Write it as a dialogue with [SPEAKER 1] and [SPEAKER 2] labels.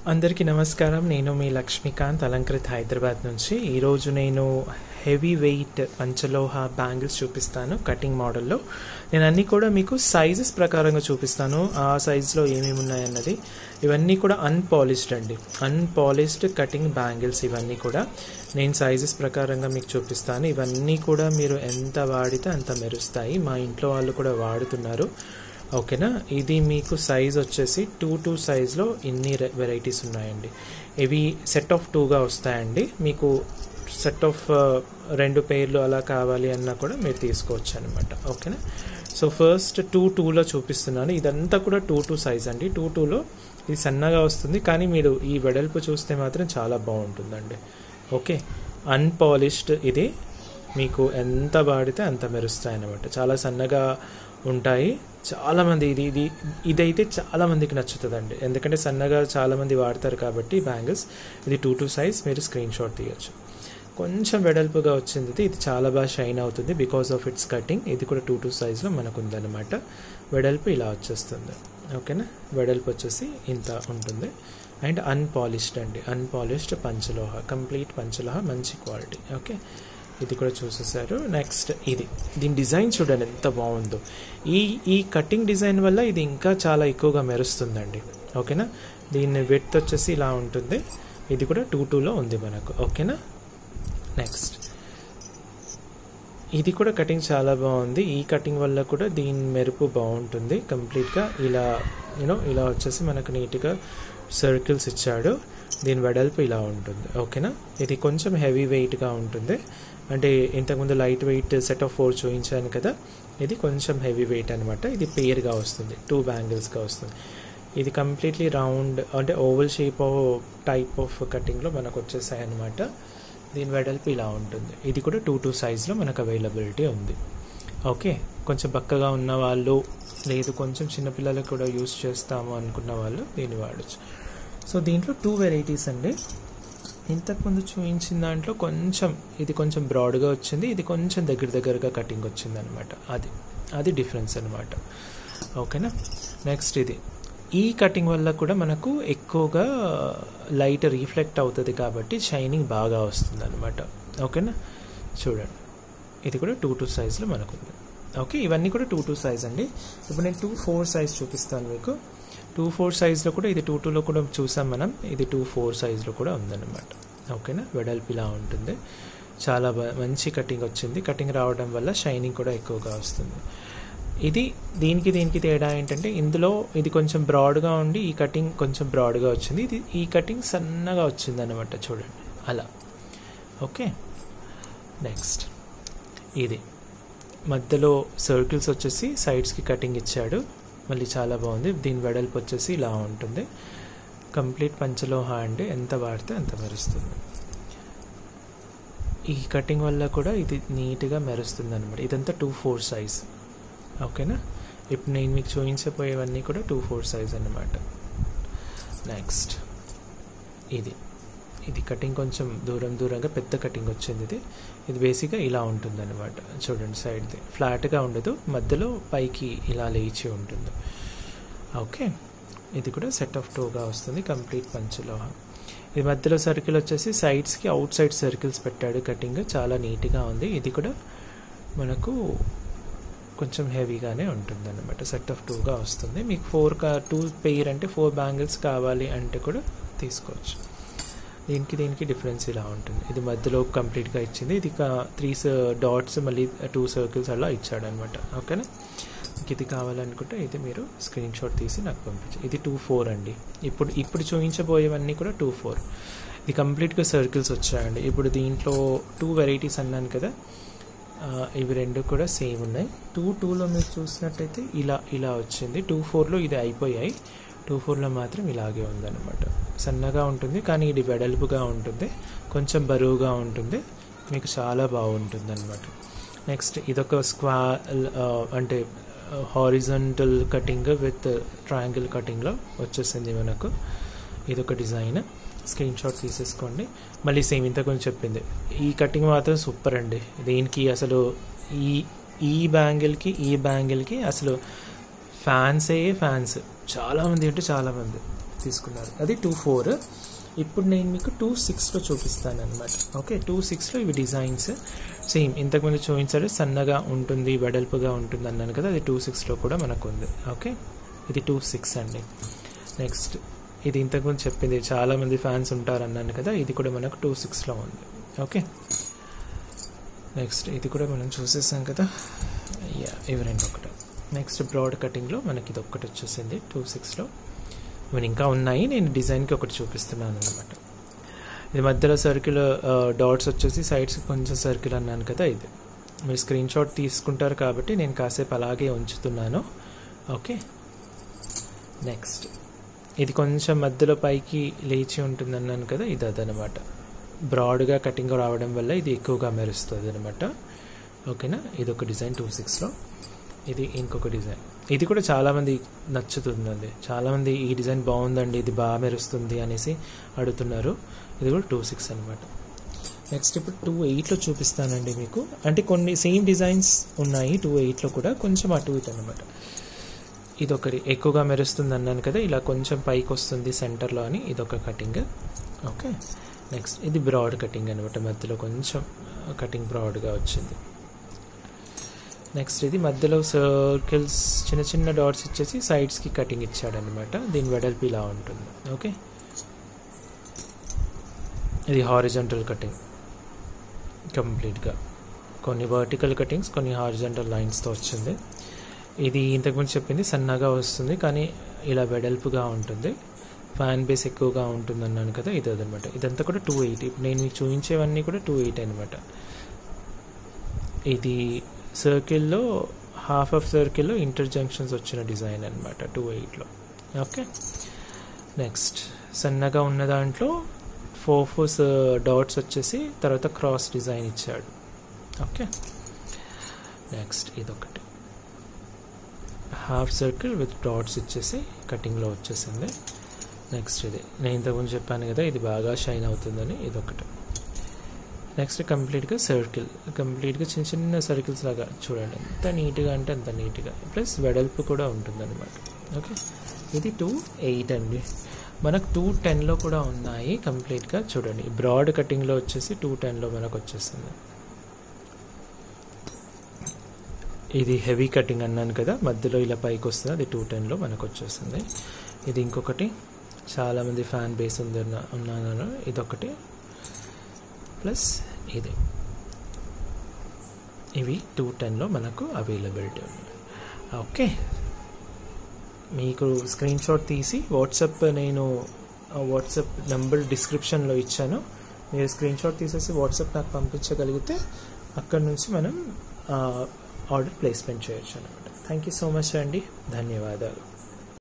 [SPEAKER 1] అందరికీ నమస్కారం. నేను మీ లక్ష్మీకాంత్ అలంకృత్ హైదరాబాద్ నుంచి. ఈరోజు నేను హెవీ వెయిట్ పంచలోహ బ్యాంగిల్స్ చూపిస్తాను కటింగ్ మోడల్లో. నేను అన్నీ కూడా మీకు సైజెస్ ప్రకారంగా చూపిస్తాను, ఆ సైజులో ఏమేమి ఉన్నాయన్నది. ఇవన్నీ కూడా అన్పాలిష్డ్ అండి, అన్పాలిష్డ్ కటింగ్ బ్యాంగిల్స్. ఇవన్నీ కూడా నేను సైజెస్ ప్రకారంగా మీకు చూపిస్తాను. ఇవన్నీ కూడా మీరు ఎంత వాడితే అంత మెరుస్తాయి. మా ఇంట్లో వాళ్ళు కూడా వాడుతున్నారు. ఓకేనా. ఇది మీకు సైజ్ వచ్చేసి 2 సైజ్లో ఇన్ని వెరైటీస్ ఉన్నాయండి. ఇవి సెట్ ఆఫ్ 2గా వస్తాయండి. మీకు సెట్ ఆఫ్ 2 పేర్లు అలా కావాలి అన్నా కూడా మీరు తీసుకోవచ్చు అనమాట. ఓకేనా. సో ఫస్ట్ 2లో చూపిస్తున్నాను. ఇదంతా కూడా 2 సైజ్ అండి. 2లో ఇది సన్నగా వస్తుంది, కానీ మీరు ఈ వెడల్పు చూస్తే మాత్రం చాలా బాగుంటుందండి. ఓకే. అన్పాలిష్డ్ ఇది మీకు ఎంత వాడితే అంత మెరుస్తాయి అన్నమాట. చాలా సన్నగా ఉంటాయి. చాలామంది ఇదైతే చాలామందికి నచ్చుతుందండి, ఎందుకంటే సన్నగా చాలామంది వాడతారు కాబట్టి బ్యాంగిల్స్. ఇది 2 సైజ్, మీరు స్క్రీన్ షాట్ తీయచ్చు. కొంచెం వెడల్పుగా వచ్చింది, ఇది చాలా బాగా షైన్ అవుతుంది బికాస్ ఆఫ్ ఇట్స్ కటింగ్. ఇది కూడా 2 సైజ్లో మనకు ఉందన్నమాట. వెడల్పు ఇలా వచ్చేస్తుంది. ఓకేనా. వెడల్పు వచ్చేసి ఇంత ఉంటుంది. అండ్ అన్పాలిష్డ్ అండి, అన్పాలిష్డ్ పంచలోహ, కంప్లీట్ పంచలోహ, మంచి క్వాలిటీ. ఓకే. ఇది కూడా చూసేసారు. నెక్స్ట్ దీని డిజైన్ చూడండి ఎంత బాగుందో. ఈ కటింగ్ డిజైన్ వల్ల ఇది ఇంకా చాలా ఎక్కువగా మెరుస్తుందండి. ఓకేనా. దీని విడ్త్ వచ్చేసి ఇలా ఉంటుంది. ఇది కూడా 2లో ఉంది మనకు. ఓకేనా. నెక్స్ట్ ఇది కూడా కటింగ్ చాలా బాగుంది. ఈ కటింగ్ వల్ల కూడా దీని మెరుపు బాగుంటుంది. కంప్లీట్గా ఇలా ఇలా వచ్చేసి మనకు నీట్గా సర్కిల్స్ ఇచ్చాడు. దీని వెడల్పు ఇలా ఉంటుంది. ఓకేనా. ఇది కొంచెం హెవీ వెయిట్గా ఉంటుంది, అంటే ఇంతకుముందు లైట్ వెయిట్ సెట్ ఆఫ్ 4 చూపించాను కదా, ఇది కొంచెం హెవీ వెయిట్ అనమాట. ఇది పేర్గా వస్తుంది, 2 బ్యాంగిల్స్గా వస్తుంది. ఇది కంప్లీట్లీ రౌండ్ అంటే ఓవల్ షేప్ టైప్ ఆఫ్ కటింగ్లో మనకు వచ్చేసాయి అనమాట. దీని వెడల్పు ఇలా ఉంటుంది. ఇది కూడా 2 సైజ్లో మనకు అవైలబిలిటీ ఉంది. ఓకే. కొంచెం బక్కగా ఉన్న వాళ్ళు, లేదు కొంచెం చిన్నపిల్లలకు కూడా యూస్ చేస్తాము అనుకున్న వాళ్ళు దీన్ని వాడచ్చు. సో దీంట్లో 2 వెరైటీస్ అండి. ఇంతకుముందు చూపించిన దాంట్లో ఇది కొంచెం బ్రాడ్గా వచ్చింది, ఇది కొంచెం దగ్గరగా కటింగ్ వచ్చింది అనమాట. అది డిఫరెన్స్ అనమాట. ఓకేనా. నెక్స్ట్ ఈ కటింగ్ వల్ల కూడా మనకు ఎక్కువగా లైట్ రిఫ్లెక్ట్ అవుతుంది కాబట్టి షైనింగ్ బాగా వస్తుంది అనమాట. ఓకేనా. చూడండి, ఇది కూడా 2 సైజ్లో మనకు ఉంది. ఓకే. ఇవన్నీ కూడా 2 సైజ్ అండి. ఇప్పుడు నేను 2-4 సైజ్ చూపిస్తాను మీకు. 2-4 సైజ్లో కూడా ఇది 2లో కూడా చూసాం మనం. ఇది 2-4 సైజ్లో కూడా ఉందన్నమాట. ఓకేనా. వెడల్పు ఇలా ఉంటుంది. చాలా మంచి కటింగ్ వచ్చింది. కటింగ్ రావడం వల్ల షైనింగ్ కూడా ఎక్కువగా వస్తుంది. దీనికి తేడా ఏంటంటే, ఇందులో ఇది కొంచెం బ్రాడ్గా ఉండి ఈ కటింగ్ కొంచెం బ్రాడ్గా వచ్చింది. ఈ కటింగ్ సన్నగా వచ్చింది అనమాట. చూడండి అలా. ఓకే. నెక్స్ట్ ఇది మధ్యలో సర్కిల్స్ వచ్చేసి సైడ్స్కి కటింగ్ ఇచ్చాడు. మళ్ళీ చాలా బాగుంది. దీని వెడల్పు వచ్చేసి ఇలా ఉంటుంది. కంప్లీట్ పంచలోహ అంటే ఎంత వాడితే అంత మెరుస్తుంది. ఈ కటింగ్ వల్ల కూడా ఇది నీట్గా మెరుస్తుంది అనమాట. ఇదంతా 2-4 సైజ్. ఓకేనా. ఇప్పుడు నేను మీకు చూపించబోయేవన్నీ కూడా 2-4 సైజ్ అన్నమాట. నెక్స్ట్ ఇది కటింగ్ కొంచెం దూరంగా పెద్ద కటింగ్ వచ్చింది. ఇది బేసిక్గా ఇలా ఉంటుంది అనమాట. చూడండి, సైడ్ది ఫ్లాట్గా ఉండదు, మధ్యలో పైకి ఇలా లేచి ఉంటుంది. ఓకే. ఇది కూడా సెట్ ఆఫ్ 2గా వస్తుంది. కంప్లీట్ పంచలోహ. ఇది మధ్యలో సర్కిల్ వచ్చేసి సైడ్స్కి అవుట్ సైడ్ సర్కిల్స్ పెట్టాడు. కటింగ్ చాలా నీట్గా ఉంది. ఇది కూడా మనకు కొంచెం హెవీగానే ఉంటుంది అనమాట. సెట్ ఆఫ్ 2గా వస్తుంది. మీకు 2 పెయిర్ అంటే 4 బ్యాంగిల్స్ కావాలి అంటే కూడా తీసుకోవచ్చు. దీనికి డిఫరెన్స్ ఇలా ఉంటుంది. ఇది మధ్యలో కంప్లీట్గా ఇచ్చింది. ఇది 3 డాట్స్ మళ్ళీ 2 సర్కిల్స్ అలా ఇచ్చాడు అనమాట. ఓకేనా. ఇది కావాలనుకుంటే ఇది మీరు స్క్రీన్ షాట్ తీసి నాకు పంపించు. ఇది 2-4 అండి. ఇప్పుడు చూపించబోయేవన్నీ కూడా 2-4. ఇది కంప్లీట్గా సర్కిల్స్ వచ్చాయండి. ఇప్పుడు దీంట్లో 2 వెరైటీస్ అన్నాను కదా, ఇవి 2 కూడా సేమ్ ఉన్నాయి. 2-2లో మీరు చూసినట్టయితే ఇలా వచ్చింది. 2-4లో ఇది అయిపోయాయి. 2-4లో మాత్రం ఇలాగే ఉందన్నమాట. సన్నగా ఉంటుంది, కానీ ఇది వెడల్పుగా ఉంటుంది, కొంచెం బరువుగా ఉంటుంది, మీకు చాలా బాగుంటుంది అనమాట. నెక్స్ట్ ఇదొక అంటే హారిజంటల్ కటింగ్ విత్ ట్రయాంగిల్ కటింగ్లో వచ్చేసింది మనకు. ఇదొక డిజైన్. స్క్రీన్ షాట్ తీసేసుకోండి. మళ్ళీ సేమ్ ఇంత కొంచెం చెప్పింది. ఈ కటింగ్ మాత్రం సూపర్ అండి. దీనికి అసలు ఈ బ్యాంగిల్కి అసలు ఫ్యాన్స్ చాలామంది అంటే చాలామంది. తీసుకున్నారు, అది 2.4. ఇప్పుడు నేను మీకు 2.6లో చూపిస్తాను అనమాట. ఓకే, 2.6లో ఇవి డిజైన్స్ సేమ్ ఇంతకుముందు చూపించారు, సన్నగా ఉంటుంది వెడల్పుగా ఉంటుంది అన్నాను కదా, అది 2.6లో కూడా మనకు ఉంది. ఓకే, ఇది 2.6 అండి. నెక్స్ట్ ఇది ఇంతకుముందు చెప్పింది చాలామంది ఫ్యాన్స్ ఉంటారు అన్నాను కదా, ఇది కూడా మనకు 2.6లో ఉంది. ఓకే, నెక్స్ట్ ఇది కూడా మనం చూసేసాం కదా, ఇవి రెండు ఒకటి. నెక్స్ట్ బ్రాడ్ కటింగ్లో మనకి ఇది ఒక్కటి వచ్చేసింది 2.6లో. ఇవి ఇంకా ఉన్నాయి, నేను డిజైన్కి ఒకటి చూపిస్తున్నాను అనమాట. ఇది మధ్యలో సర్కిల్ డాట్స్ వచ్చేసి సైడ్స్కి కొంచెం సర్కిల్ అన్నాను కదా, ఇది మీరు స్క్రీన్ షాట్ తీసుకుంటారు కాబట్టి నేను కాసేపు అలాగే ఉంచుతున్నాను. ఓకే, నెక్స్ట్ ఇది కొంచెం మధ్యలో పైకి లేచి ఉంటుంది అన్నాను కదా, ఇది అదనమాట. బ్రాడ్గా కటింగ్ రావడం వల్ల ఇది ఎక్కువగా మెరుస్తుంది అనమాట. ఓకేనా, ఇది ఒక డిజైన్ 2.6లో. ఇది ఇంకొక డిజైన్, ఇది కూడా చాలామంది నచ్చుతుందండి, చాలామంది ఈ డిజైన్ బాగుందండి, ఇది బాగా మెరుస్తుంది అనేసి అడుగుతున్నారు. ఇది కూడా 2.6 అనమాట. నెక్స్ట్ ఇప్పుడు 2.8లో చూపిస్తానండి మీకు. అంటే కొన్ని సేమ్ డిజైన్స్ ఉన్నాయి 2.8లో కూడా, కొంచెం అటు ఇటు అనమాట. ఇది ఒకటి ఎక్కువగా మెరుస్తుంది అన్నాను కదా, ఇలా కొంచెం పైకి వస్తుంది సెంటర్లో అని, ఇదొక కటింగ్. ఓకే, నెక్స్ట్ ఇది బ్రాడ్ కటింగ్ అనమాట, మధ్యలో కొంచెం కటింగ్ బ్రాడ్గా వచ్చింది. నెక్స్ట్ ఇది మధ్యలో సర్కిల్స్ చిన్న చిన్న డాట్స్ ఇచ్చేసి సైడ్స్కి కటింగ్ ఇచ్చాడనమాట, దీని వెడల్పు ఇలా ఉంటుంది. ఓకే, ఇది హారిజంటల్ కటింగ్ కంప్లీట్గా, కొన్ని వర్టికల్ కటింగ్స్ కొన్ని హారిజంటల్ లైన్స్తో వచ్చింది. ఇది ఇంతకుముందు చెప్పింది సన్నగా వస్తుంది కానీ ఇలా వెడల్పుగా ఉంటుంది, ఫ్యాన్ బేస్ ఎక్కువగా ఉంటుంది అన్నాను కదా, ఇది అదనమాట. ఇదంతా కూడా 2.8. ఇప్పుడు నేను మీకు చూపించేవన్నీ కూడా 2.8 అనమాట. ఇది సర్కిల్లో హాఫ్ ఆఫ్ సర్కిల్లో ఇంటర్ జంక్షన్స్ వచ్చిన డిజైన్ అనమాట 2.8లో. ఓకే, నెక్స్ట్ సన్నగా ఉన్న దాంట్లో 4 డాట్స్ వచ్చేసి తర్వాత క్రాస్ డిజైన్ ఇచ్చాడు. ఓకే, నెక్స్ట్ ఇదొకటి హాఫ్ సర్కిల్ విత్ డాట్స్ ఇచ్చేసి కటింగ్లో వచ్చేసింది. నెక్స్ట్ ఇది నేను ఇంతకుముందు చెప్పాను కదా, ఇది బాగా షైన్ అవుతుందని, ఇదొకటి. నెక్స్ట్ కంప్లీట్గా సర్కిల్, కంప్లీట్గా చిన్న చిన్న సర్కిల్స్ లాగా చూడండి, ఎంత నీట్గా అంటే అంత నీట్గా, ప్లస్ వెడల్పు కూడా ఉంటుందన్నమాట. ఓకే, ఇది 2.8 అండి. మనకు 2.10లో కూడా ఉన్నాయి కంప్లీట్గా చూడండి. బ్రాడ్ కటింగ్లో వచ్చేసి 2.10లో మనకు వచ్చేసింది. ఇది హెవీ కటింగ్ అన్నాను కదా, మధ్యలో ఇలా పైకి వస్తుంది, అది 2.10లో మనకు వచ్చేసింది. ఇది ఇంకొకటి చాలామంది ఫ్యాన్ బేస్ ఉన్నాను, ఇదొకటి ప్లస్ ఇది, ఇవి 2.10లో మనకు అవైలబిలిటీ ఉంది. ఓకే, మీకు స్క్రీన్ షాట్ తీసి వాట్సాప్, నేను వాట్సాప్ నెంబర్ డిస్క్రిప్షన్లో ఇచ్చాను, మీరు స్క్రీన్ షాట్ తీసేసి వాట్సాప్ నాకు పంపించగలిగితే అక్కడ నుంచి మనం ఆర్డర్ ప్లేస్మెంట్ చేయొచ్చు అనమాట. థ్యాంక్ యూ సో మచ్ అండి, ధన్యవాదాలు.